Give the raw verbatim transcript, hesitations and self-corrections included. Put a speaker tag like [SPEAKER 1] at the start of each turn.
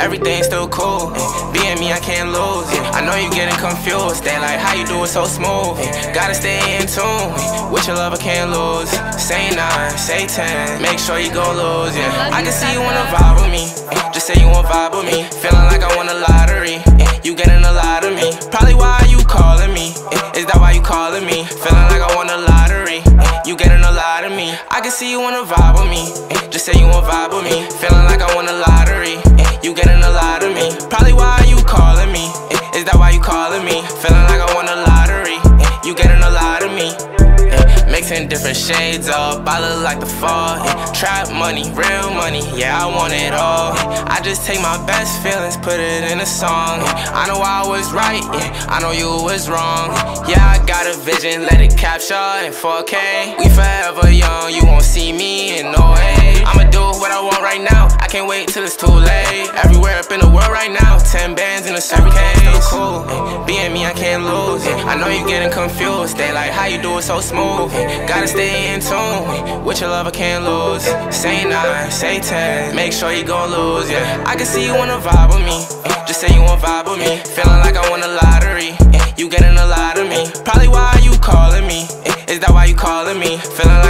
[SPEAKER 1] everything's still cool. Being me, I can't lose. I know you getting confused. They like, how you do it so smooth? Gotta stay in tune. With your love, I can't lose. Say nine, say ten, make sure you gon' lose, yeah. I can see you wanna vibe with me. Just say you wanna vibe with me. Feeling like I won a lottery. You getting a lot of me. Probably why you calling me. Is that why you calling me? Feeling like I won a lottery. You getting a lot of me. I can see you wanna vibe with me. Just say you wanna vibe with me. Feeling like I won a lottery. You getting a lot of me. Probably why you calling me. Is that why you calling me? Feeling like I won a lottery. You getting a lot of me. Mixing different shades up, I look like the fall. Trap money, real money, yeah, I want it all. I just take my best feelings, put it in a song. I know I was right, yeah, I know you was wrong. Yeah, I got a vision, let it capture in four K. We forever young, you won't see me in no way. I'ma do what I want right now, I can't wait till it's too late. Everywhere up in the world right now, ten bands in a suitcase. Still cool, being me, I can't lose. I know you getting confused, they like, how you do it so smooth? Gotta stay in tune. With your love, I can't lose. Say nine, say ten, make sure you gon' lose, yeah. I can see you wanna vibe with me. Just say you wanna vibe with me. Feeling like I won a lottery. You getting a lot of me. Probably why you calling me. Is that why you calling me? Feeling like